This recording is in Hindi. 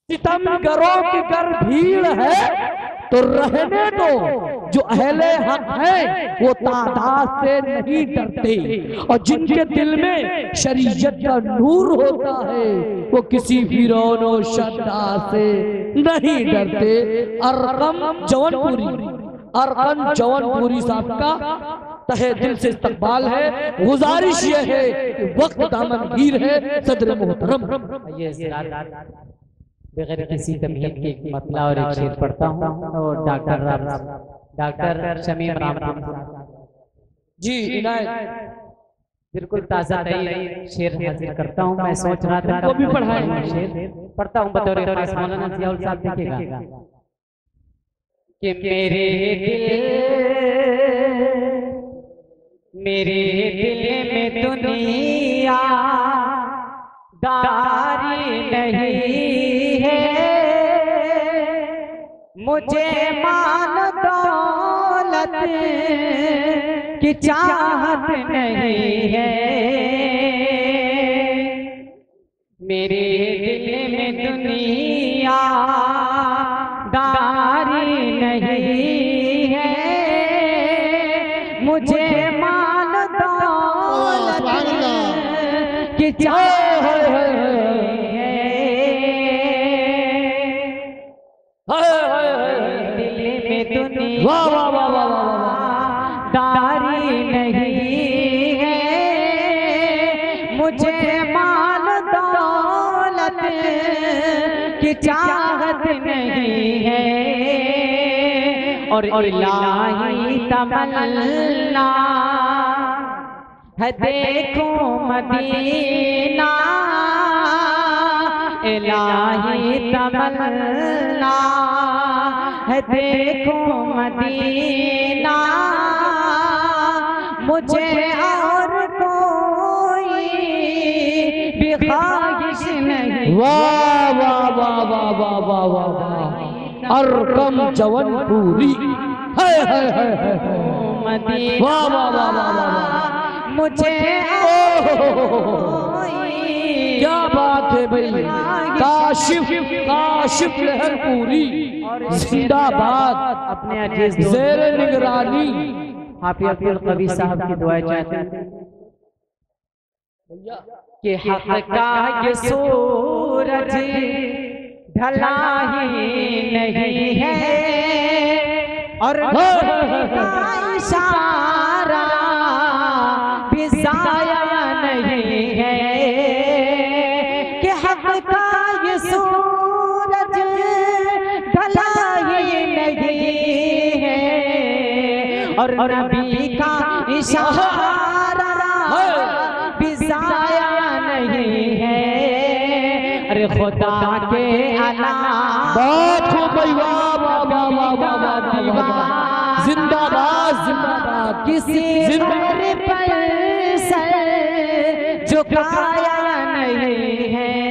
सितमगरों की घर भीड़ है तो रहने दो, जो अहले हक है वो तादाद से नहीं डरते, और जिनके दिल में शरीयत का नूर होता है वो किसी फिरौन और शद्दाद से नहीं डरते। अरकम जौनपुरी साहब का तहे दिल से इस्तकबाल है। गुजारिश ये है कि वक्त दामनगीर है सदर मोहतरम। बगैर किसी तमहीद के एक मतला और एक शेर पढ़ता हूँ और डॉक्टर शमीम राम जी इनायत बिल्कुल ताज़ा तरीन शेर हाजिर करता हूँ। मैं सोच रहा था वो भी पढ़ाए शेर पढ़ता हूँ बतौर खास। मौलाना जियाउल साहब देखिएगा कि मेरे दिल में दुनिया दारी नहीं है, मुझे माल दौलत की चाहत नहीं है। मेरे दिल में दुनिया दारी नहीं है, मुझे माल दौलत की चाहत है। दिल में दुनिया दारी नहीं है, मुझे माल दौलत की चाहत नहीं है। और इलाही तमन्ना है देखो मदीना, इलाही तमन्ना है देखो मदीना, मुझे और कोई भी ख्वाहिश नहीं। वाह वाह वाह वाह वाह वाह वाह वाह। अरकम जौनपुरी है वाह वाह वाह वाह वाह। मुझे क्या बात है भाई। काशिफ लहरपुरी जिंदाबाद। अपने अजीज ज़ेरे निगरानी हाफिज़ अब्दुल कवी साहब की दुआएं चाहते हैं कि हक का ये सूरज ढला ही नहीं है, और इशारा भी ज़ाया नहीं है, कि हक का ये सूरज ढला ही नहीं है, और नबी का इशारा भी ज़ाया नहीं है। अरे खुदा के अलावा बात हो भाई वाह वाह वाह वाह वाह वाह। जिंदाबाद जिंदाबाद। किसी पर सर झुकाया नहीं है,